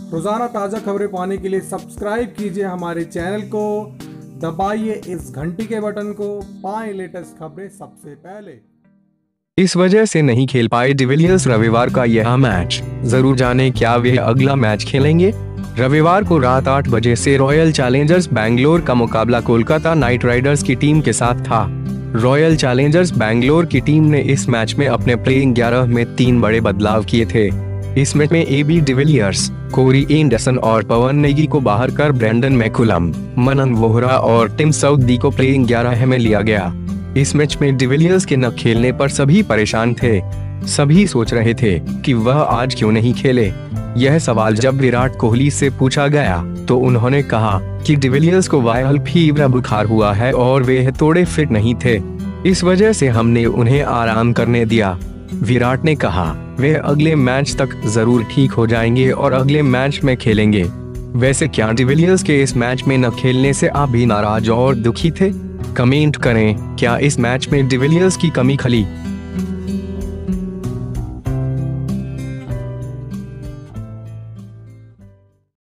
रोजाना ताज़ा खबरें पाने के लिए सब्सक्राइब कीजिए हमारे चैनल को, दबाइए इस घंटी के बटन को, पाएं लेटेस्ट खबरें सबसे पहले। इस वजह से नहीं खेल पाए डिविलियर्स रविवार का यह मैच। जरूर जानें क्या वे अगला मैच खेलेंगे। रविवार को रात 8 बजे से रॉयल चैलेंजर्स बैंगलोर का मुकाबला कोलकाता नाइट राइडर्स की टीम के साथ था। रॉयल चैलेंजर्स बैंगलोर की टीम ने इस मैच में अपने प्लेइंग 11 में 3 बड़े बदलाव किए थे। इस मैच में एबी डिविलियर्स, कोरी एंडरसन और पवन नेगी को बाहर कर ब्रेंडन मैकुलम, मनन वोहरा और टिम साउदी को प्लेइंग 11 में लिया गया। इस मैच में डिविलियर्स के न खेलने पर सभी परेशान थे। सभी सोच रहे थे कि वह आज क्यों नहीं खेले। यह सवाल जब विराट कोहली से पूछा गया तो उन्होंने कहा कि डिविलियर्स को वायरल फीवर बुखार हुआ है और वे थोड़े फिट नहीं थे, इस वजह से हमने उन्हें आराम करने दिया। विराट ने कहा वे अगले मैच तक जरूर ठीक हो जाएंगे और अगले मैच में खेलेंगे। वैसे क्या डिविलियर्स के इस मैच में न खेलने से आप भी नाराज और दुखी थे? कमेंट करें, क्या इस मैच में डिविलियर्स की कमी खली?